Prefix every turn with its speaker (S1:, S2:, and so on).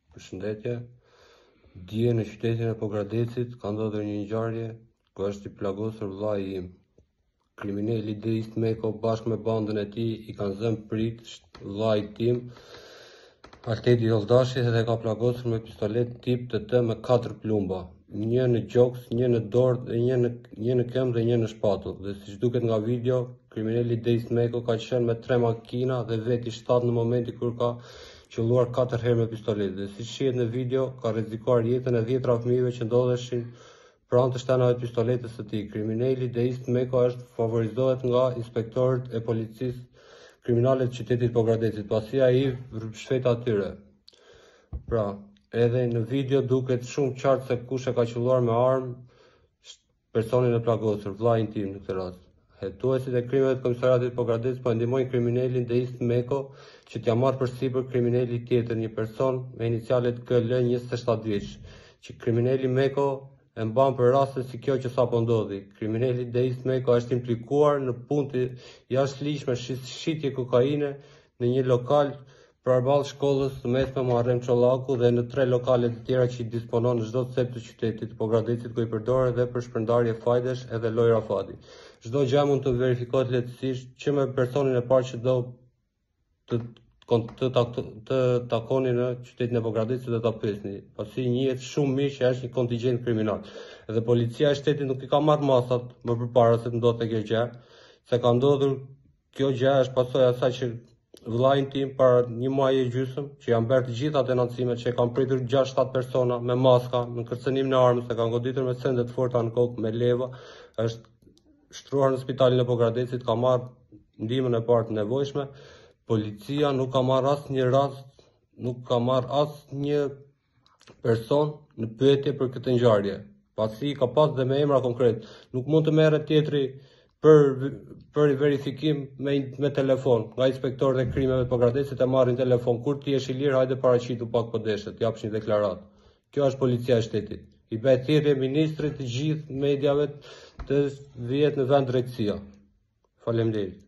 S1: Përshëndetje. Dje në qytetin e Pogradecit ka ndodhur një ngjarje ku është i plagosur vllai im. Kriminali Deist Meko bashkë me bandën e tij i kanë zënë prit vllait tim Altedi Joldashi dhe ka plagosur me pistolet tip TT me 4 plumba, një në gjoks, një në dorë dhe një në këmbë dhe një në shpatull. Dhe siç duket nga video, kriminali Deist Meko ka qenë me 3 makina dhe veti 7 në momenti kur ka qelluar 4 herë me pistolet. Dhe siç shihet në video, ka rrezikuar jetën e 10 fëmijëve që ndodheshin pranë të shtenave të pistoletës së tij. Kriminali Deist Meko favorizohet nga inspektorët e policisë kriminale të qytetit Pogradecit, pasi ai shfet atyre. Pra, edhe në video duket shumë qartë se kush e ka qelluar me armë personin e plagosur, vllain tim në këtë rast. Hetuesit e krimeve të komisariatit Pogradec po ndihmojnë kriminalin Deist Meko që t'ia marrë përsipër kriminali tjetër, një person me inicialet KL 27 vjeç, që kriminali Meko e mban për raste si kjo që sapo ndodhi. Kriminali Deist Meko është implikuar në punë të jashtëligjshme shitje kokaine në një lokal përballë shkollës së mesme Muharrem Çollaku dhe në 3 lokale të tjera që i disponon në çdo cep të qytetit të Pogradecit, ku i përdoret edhe për shpërndarje fajdesh edhe loj rafati. Çdo gjë mund të verifikohet lehtësisht që me personin e parë që do të takoni në qytetin e Pogradecit dhe ta pyesni, pasi njihet shumë mirë që është një kontingjent kriminal. Dhe policia e shtetit nuk i ka marrë masat më përpara se të ndodhte kjo gjë, se ka ndodhur kjo gjë është pasojë e asaj që vllain tim para një muaji e gjysmë që janë bërë të gjitha denuncimet që kanë pritur 6-7 persona me maska në kërcënim në armë, se kanë goditur me sende të forta në kokë me leva, është shtruar në spitalin e Pogradecit, ka marrë ndihmën e parë të nevojshme. Policia nuk ka marrë asnjë rast, nuk ka marrë asnjë person në pyetje për këtë ngjarje, pasi ka pas dhe me emra konkret. Nuk mund të merret tjetri për verifikim me telefon. Nga inspektorët e krimeve të Pogradecit e marrin telefon. Kur ti je i lirë, hajde paraqitu pak po deshet, japsh një deklaratë. Kjo është policia e shtetit. I bëhet thirrje ministrit të gjithë mediave të vihet në vend drejtësia. Faleminderit.